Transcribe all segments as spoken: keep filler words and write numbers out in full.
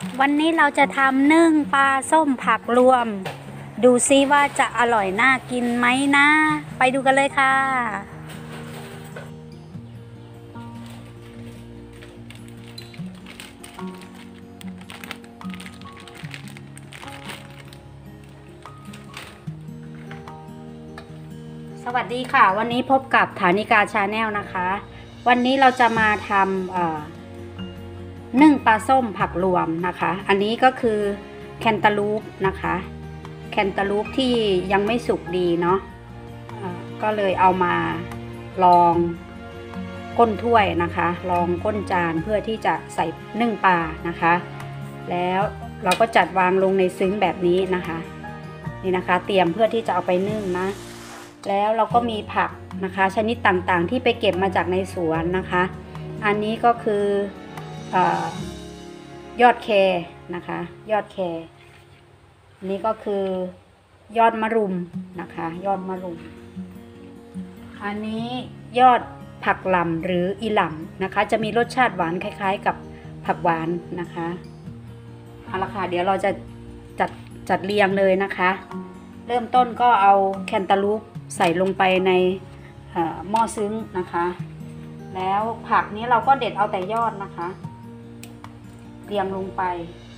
วันนี้เราจะทำนึ่งปลาส้มผักรวมดูซิว่าจะอร่อยน่ากินไหมนะ ไปดูกันเลยค่ะสวัสดีค่ะวันนี้พบกับฐานิกาชาแนลนะคะวันนี้เราจะมาทำนึ่งปลาส้มผักรวมนะคะอันนี้ก็คือแคนตาลูปนะคะแคนตาลูปที่ยังไม่สุกดีเนาะก็เลยเอามาลองก้นถ้วยนะคะลองก้นจานเพื่อที่จะใส่นึ่งปลานะคะแล้วเราก็จัดวางลงในซึ้งแบบนี้นะคะนี่นะคะเตรียมเพื่อที่จะเอาไปนึ่งนะแล้วเราก็มีผักนะคะชนิดต่างๆที่ไปเก็บมาจากในสวนนะคะอันนี้ก็คือยอดแครนะคะยอดแครอันนี้ก็คือยอดมะรุมนะคะยอดมะรุมอันนี้ยอดผักหล่ำหรืออีหล่ำนะคะจะมีรสชาติหวานคล้ายๆกับผักหวานนะคะเอาละค่ะเดี๋ยวเราจะจัดจัดเรียงเลยนะคะเริ่มต้นก็เอาแคนตาลูปใส่ลงไปในหม้อซึ้งนะคะแล้วผักนี้เราก็เด็ดเอาแต่ยอดนะคะเรียงลงไป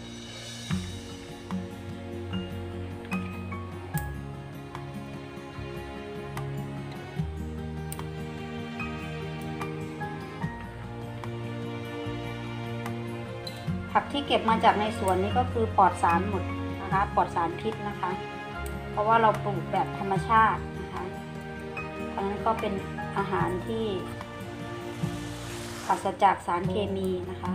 ผักที่เก็บมาจากในสวนนี้ก็คือปลอดสารหมดนะคะปลอดสารพิษนะคะเพราะว่าเราปลูกแบบธรรมชาตินะคะทั้งนั้นก็เป็นอาหารที่ปราศจากสารเคมีนะคะ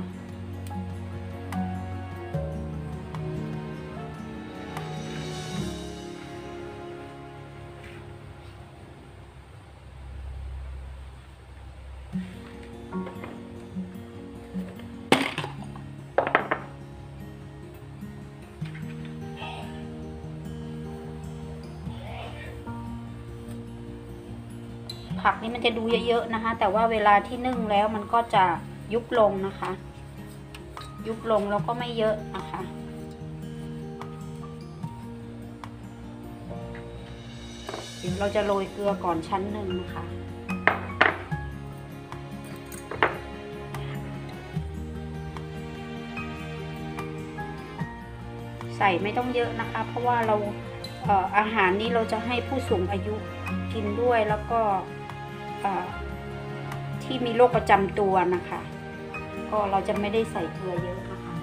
ผักนี่มันจะดูเยอะๆนะคะแต่ว่าเวลาที่นึ่งแล้วมันก็จะยุบลงนะคะยุบลงแล้วก็ไม่เยอะนะคะเดี๋ยวเราจะโรยเกลือก่อนชั้นหนึ่งนะคะใส่ไม่ต้องเยอะนะคะเพราะว่าเราเอ่ออาหารนี้เราจะให้ผู้สูงอายุกินด้วยแล้วก็ที่มีโรคประจำตัวนะคะก็เราจะไม่ได้ใส่เกลือเยอะนะคะ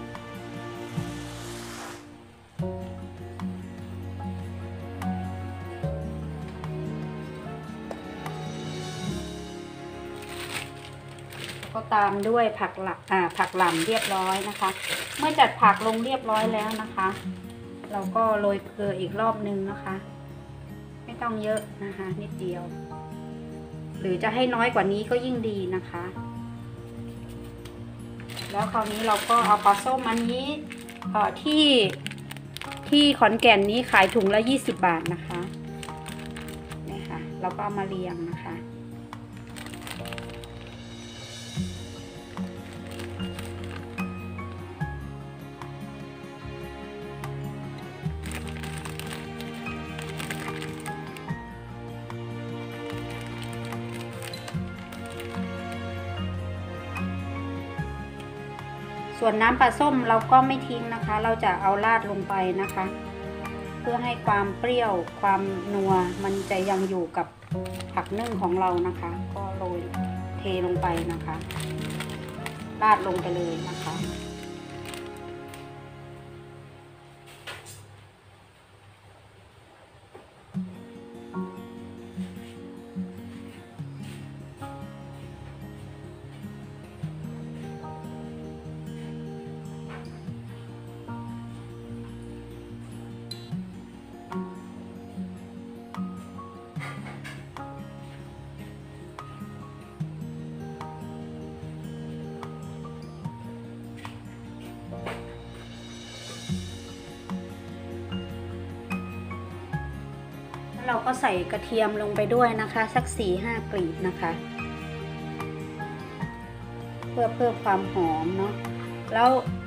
ก็ตามด้วยผักหลักอ่าผักหล่ำเรียบร้อยนะคะเมื่อจัดผักลงเรียบร้อยแล้วนะคะเราก็โรยเกลืออีกรอบนึงนะคะไม่ต้องเยอะนะคะนิดเดียวหรือจะให้น้อยกว่านี้ก็ยิ่งดีนะคะแล้วคราวนี้เราก็เอาปลาส้มอันนี้เอ่อที่ที่ขอนแก่นนี้ขายถุงละยี่สิบบาทนะคะนี่ค่ะเราก็เอามาเรียงนะคะส่วนน้ำปลาส้มเราก็ไม่ทิ้งนะคะเราจะเอาราดลงไปนะคะเพื่อให้ความเปรี้ยวความนัวมันจะยังอยู่กับผักนึ่งของเรานะคะก็โรยเทลงไปนะคะราดลงไปเลยนะคะเราก็ใส่กระเทียมลงไปด้วยนะคะสักสี่ห้ากลีบนะคะเพื่อเพิ่มความหอมเนาะแล้ว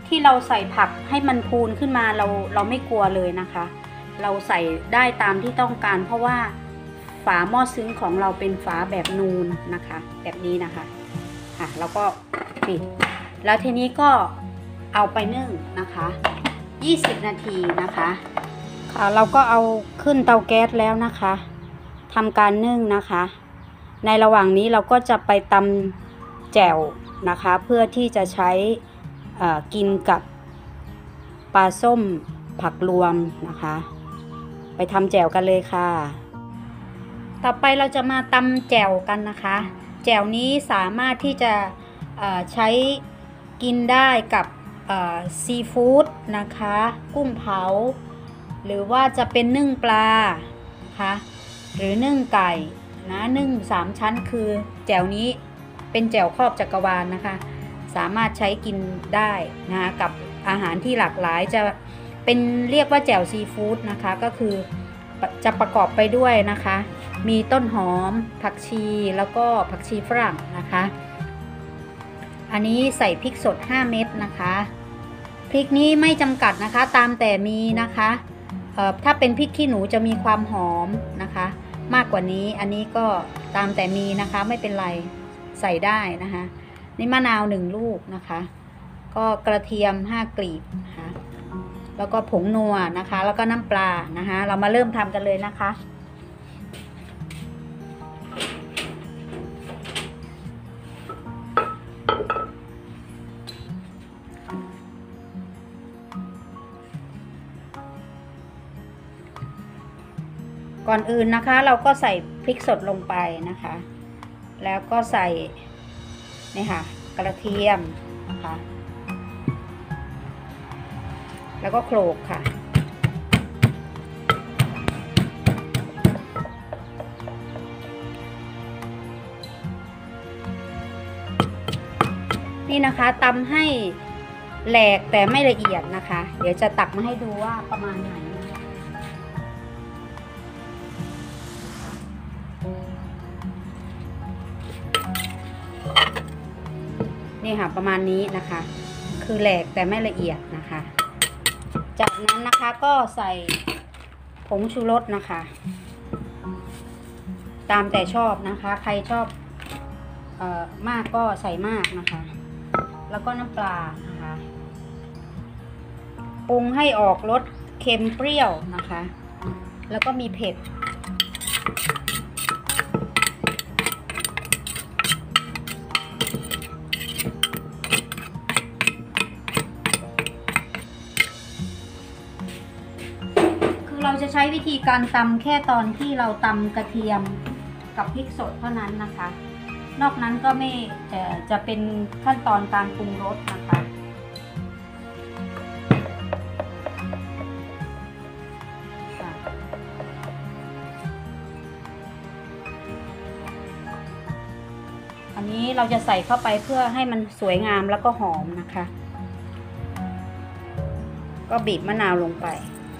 ที่เราใส่ผักให้มันพูนขึ้นมาเราเราไม่กลัวเลยนะคะ เราใส่ได้ตามที่ต้องการเพราะว่าฝาหม้อซึ้งของเราเป็นฝาแบบนูนนะคะแบบนี้นะคะค่ะแล้วก็ปิดแล้วทีนี้ก็เอาไปนึ่งนะคะยี่สิบนาทีนะคะค่ะเราก็เอาขึ้นเตาแก๊สแล้วนะคะทำการนึ่งนะคะในระหว่างนี้เราก็จะไปตำแจ่วนะคะเพื่อที่จะใช้กินกับปลาส้มผักรวมนะคะไปทำแจ่วกันเลยค่ะต่อไปเราจะมาตำแจ่วกันนะคะแจ่วนี้สามารถที่จะใช้กินได้กับซีฟู้ดนะคะกุ้งเผาหรือว่าจะเป็นนึ่งปลานะคะหรือนึ่งไก่นะนึ่งสามชั้นคือแจ่วนี้เป็นแจ่วครอบจักรวาลนะคะสามารถใช้กินได้นะคะกับอาหารที่หลากหลายจะเป็นเรียกว่าแจ่วซีฟู้ดนะคะก็คือจะประกอบไปด้วยนะคะมีต้นหอมผักชีแล้วก็ผักชีฝรั่งนะคะอันนี้ใส่พริกสดห้าเม็ดนะคะพริกนี้ไม่จำกัดนะคะตามแต่มีนะคะเอ่อถ้าเป็นพริกขี้หนูจะมีความหอมนะคะมากกว่านี้อันนี้ก็ตามแต่มีนะคะไม่เป็นไรใส่ได้นะคะนี่มะนาวหนึ่งลูกนะคะก็กระเทียมห้ากลีบนะคะแล้วก็ผงนัวนะคะแล้วก็น้ำปลานะคะเรามาเริ่มทำกันเลยนะคะก่อนอื่นนะคะเราก็ใส่พริกสดลงไปนะคะแล้วก็ใส่นี่ค่ะกระเทียมนะคะแล้วก็โขลกค่ะนี่นะคะตำให้แหลกแต่ไม่ละเอียดนะคะเดี๋ยวจะตักมาให้ดูว่าประมาณไหนนี่ค่ะประมาณนี้นะคะคือแหลกแต่ไม่ละเอียดนะคะจากนั้นนะคะก็ใส่ผงชูรสนะคะตามแต่ชอบนะคะใครชอบเอ่อมากก็ใส่มากนะคะแล้วก็น้ำปลานะคะปรุงให้ออกรสเค็มเปรี้ยวนะคะแล้วก็มีเผ็ดเราจะใช้วิธีการตำแค่ตอนที่เราตำกระเทียมกับพริกสดเท่านั้นนะคะนอกนั้นก็ไม่จะจะเป็นขั้นตอนการปรุงรสนะคะอันนี้เราจะใส่เข้าไปเพื่อให้มันสวยงามแล้วก็หอมนะคะก็บีบมะนาวลงไป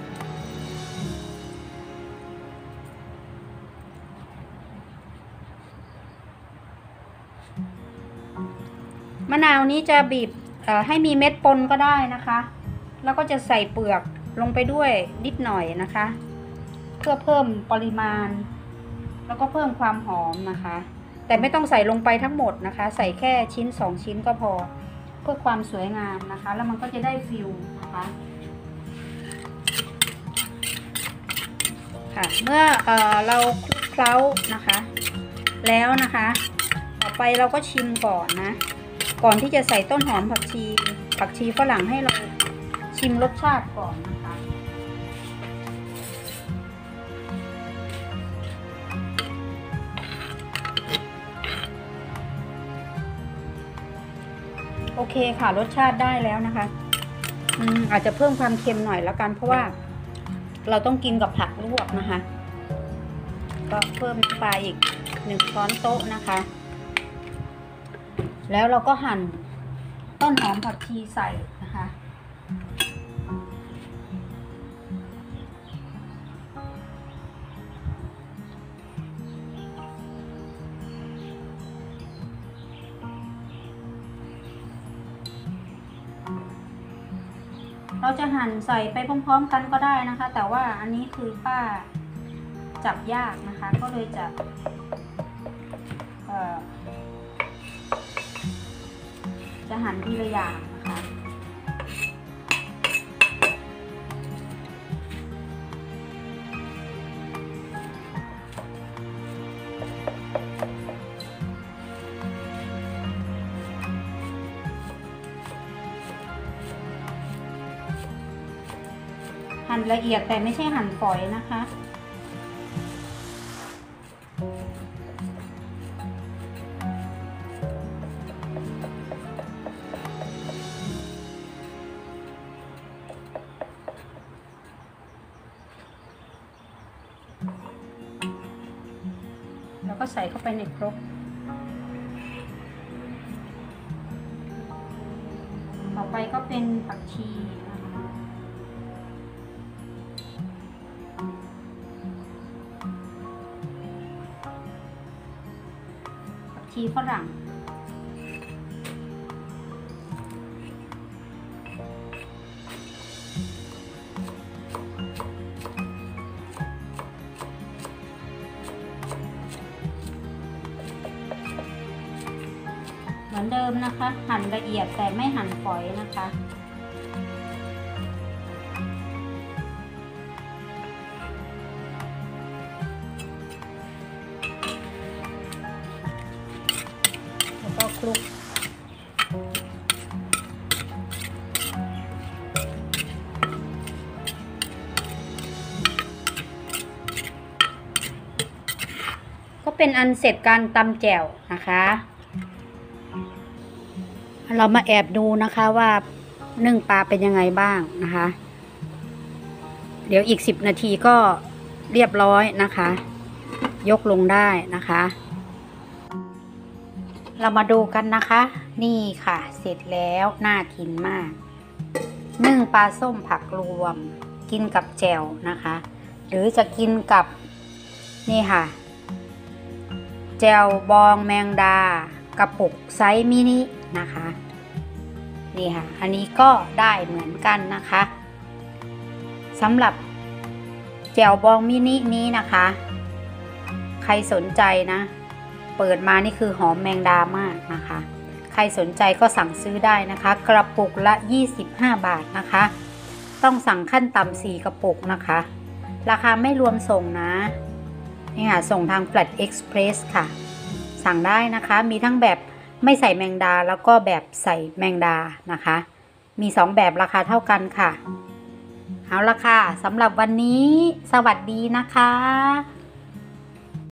มะนาวนี้จะบีบให้มีเม็ดปนก็ได้นะคะแล้วก็จะใส่เปลือกลงไปด้วยนิดหน่อยนะคะเพื่อเพิ่มปริมาณแล้วก็เพิ่มความหอมนะคะแต่ไม่ต้องใส่ลงไปทั้งหมดนะคะใส่แค่ชิ้นสองชิ้นก็พอเพื่อความสวยงามนะคะแล้วมันก็จะได้ฟิลนะคะค่ะเมื่อเอ่อเราคลุกเคล้านะคะแล้วนะคะต่อไปเราก็ชิมก่อนนะก่อนที่จะใส่ต้นหอมผักชีผักชีฝรั่งให้เราชิมรสชาติก่อนนะคะโอเคค่ะรสชาติได้แล้วนะคะอืมอาจจะเพิ่มความเค็มหน่อยแล้วกันเพราะว่าเราต้องกินกับผักลวกนะคะก็เพิ่มปลาอีกหนึ่งช้อนโต๊ะนะคะแล้วเราก็หั่นต้นหอมผักชีใส่นะคะเราจะหั่นใส่ไปพร้อมๆกันก็ได้นะคะแต่ว่าอันนี้คือป้าจับยากนะคะก็เลยจะเอ่อจะหั่นทีละอย่างนะคะหั่นละเอียดแต่ไม่ใช่หั่นฝอยนะคะแล้วก็ใส่เข้าไปในครกต่อไปก็เป็นผักชีนะคะผักชีฝรั่งเหมือนเดิมนะคะหั่นละเอียดแต่ไม่หั่นฝอยนะคะแล้วก็คลุกก็เป็นอันเสร็จการตำแจ่วนะคะเรามาแอบดูนะคะว่านึ่งปลาเป็นยังไงบ้างนะคะเดี๋ยวอีกสิบนาทีก็เรียบร้อยนะคะยกลงได้นะคะเรามาดูกันนะคะนี่ค่ะเสร็จแล้วน่ากินมากนึ่งปลาส้มผักรวมกินกับแจ่วนะคะหรือจะกินกับนี่ค่ะแจ่วบองแมงดากระปุกไซส์มินินะคะนี่ค่ะอันนี้ก็ได้เหมือนกันนะคะสำหรับแจ่วบองมินินี้นะคะใครสนใจนะเปิดมานี่คือหอมแมงดามากนะคะใครสนใจก็สั่งซื้อได้นะคะกระปุกละยี่สิบห้าบาทนะคะต้องสั่งขั้นต่ำสี่กระปุกนะคะราคาไม่รวมส่งนะนี่ค่ะส่งทาง Flat Express ค่ะสั่งได้นะคะมีทั้งแบบไม่ใส่แมงดาแล้วก็แบบใส่แมงดานะคะมีสองแบบราคาเท่ากันค่ะเอาละค่ะสำหรับวันนี้สวัสดีนะคะ